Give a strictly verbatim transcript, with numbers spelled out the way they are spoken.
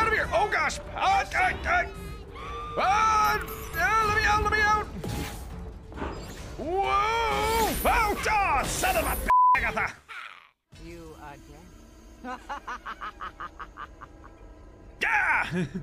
out of here! Oh gosh! Ah, ah, ah. Ah, ah, let me out! Let me out! Whoa! Oh, oh, son of a b****, Agatha! You again? Yeah!